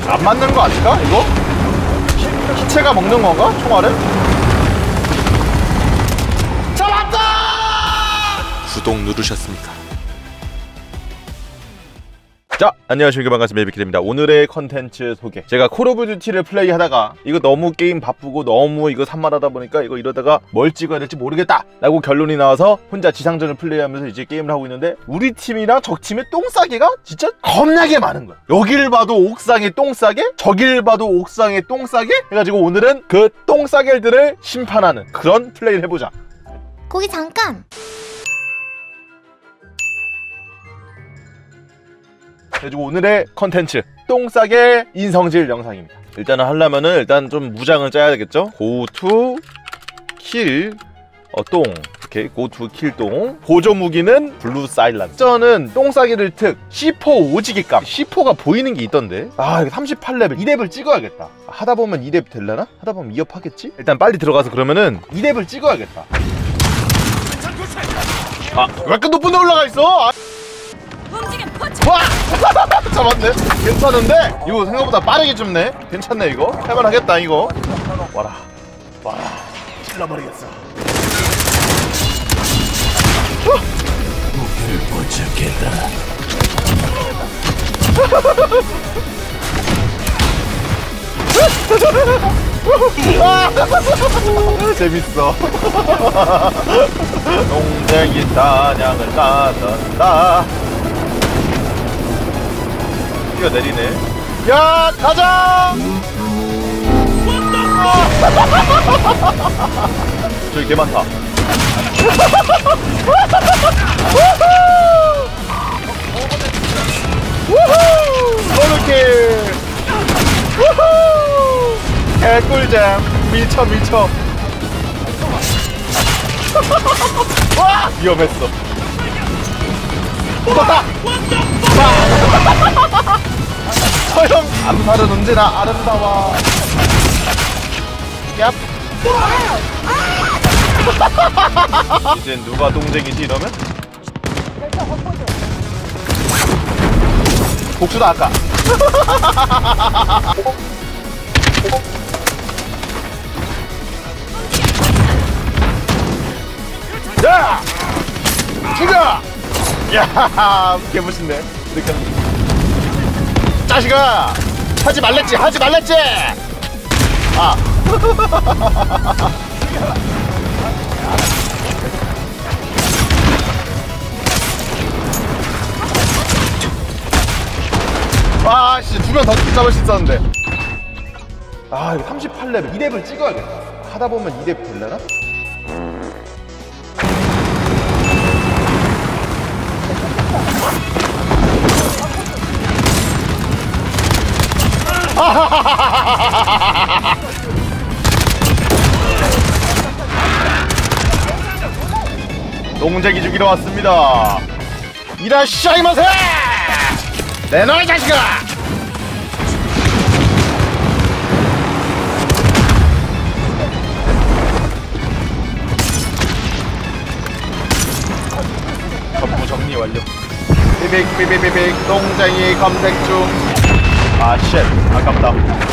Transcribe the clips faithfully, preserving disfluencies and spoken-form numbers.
안 맞는 거 아닐까 이거? 기체가 먹는 건가? 총알을? 잡았다! 구독 누르셨습니까? 자, 안녕하십니까. 반갑습니다. 에비킬입니다. 오늘의 컨텐츠 소개. 제가 콜 오브 듀티를 플레이 하다가 이거 너무 게임 바쁘고 너무 이거 산만하다 보니까 이거 이러다가 뭘 찍어야 될지 모르겠다 라고 결론이 나와서 혼자 지상전을 플레이하면서 이제 게임을 하고 있는데, 우리 팀이랑 적 팀의 똥싸개가 진짜 겁나게 많은 거야. 여길 봐도 옥상에 똥싸개, 저길 봐도 옥상에 똥싸개 해가지고 오늘은 그 똥싸개들을 심판하는 그런 플레이를 해보자. 거기 잠깐! 그래가지고 오늘의 컨텐츠 똥싸개 인성질 영상입니다. 일단은 하려면은 일단 좀 무장을 짜야 되겠죠. Go to kill 어, 똥. 오케이, Go to kill 똥. 보조 무기는 블루 사일런트. 저는 똥싸개를 특 씨 포 오지기감. 씨 포가 보이는 게 있던데. 아, 이거 삼십팔 레벨 이 렙을 찍어야겠다. 하다 보면 이 렙 될라나? 하다 보면 이 업 하겠지? 일단 빨리 들어가서 그러면은 이 렙을 찍어야겠다. 아, 왜 이렇게 높은 데 올라가 있어? 아. 와! 잡았네? 괜찮은데? 이거 생각보다 빠르게 줍네? 괜찮네 이거? 할만하겠다 이거. 와라 와라 찔러버리겠어. 목표를 포착했다. 재밌어. 동생이 사냥을 나선다. 뛰어내리네. 야, 가자! 저기 개 많다. 더블킬! 개꿀잼. 밀쳐 밀쳐. 와! 위험했어. 뽑았다! 서형 암살은 언제나 아름다워. 얍. 이젠 누가 동생이지 이러면? 복수다 아까. 야! 죽여! 야, 개멋있네. 이렇게. 자식아! 하지 말랬지! 하지 말랬지! 아. 와, 씨, 두 명 더 잡을 수 있었는데. 아, 이거 삼십팔 레벨 이 렙을 찍어야겠다. 하다 보면 이 렙 될려나? 농쟁이 죽이러 왔습니다. 이라샤이마세! 내놔 이 자식아! 전부 정리 완료. 삐빅 삐빅 농쟁이 검색 중. 아, 쉣. 아깝다.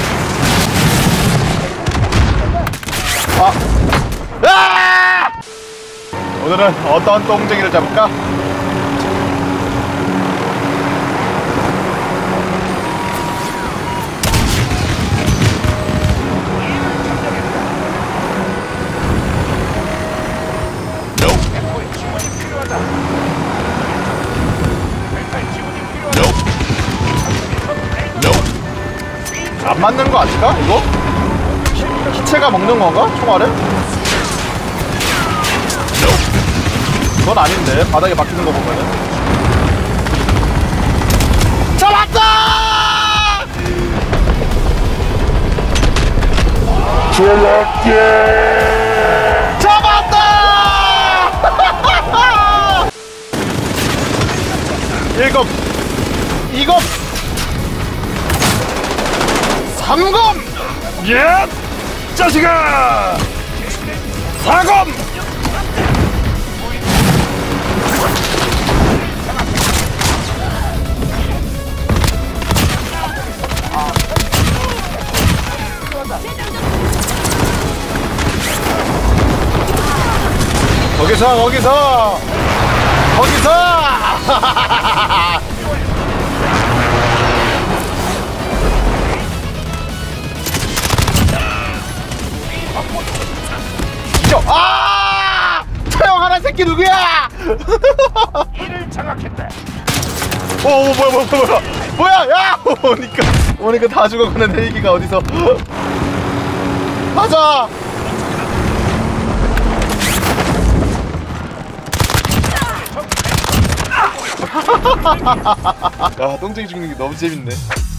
아! 아! 오늘은 어떤 똥쟁이를 잡을까? 안 맞는 거 아닐까? 이거? 기, 기체가 먹는 건가? 총알을? 그건 아닌데, 바닥에 박히는 거 보면은. 잡았다! 좋았게! 잡았다! 일곱, 이곱, 삼검! 예! 자식아! 사검! 거기서 거기서 거기서 이겨. 아 태영하나 새끼 누구야? 이를 장악했다. 오, 오 뭐야 뭐야 뭐야 뭐야 야 오니까 오니까 다 죽었구나. 내 얘기가 어디서 가자. 야 똥쟁이 죽는 게 너무 재밌네.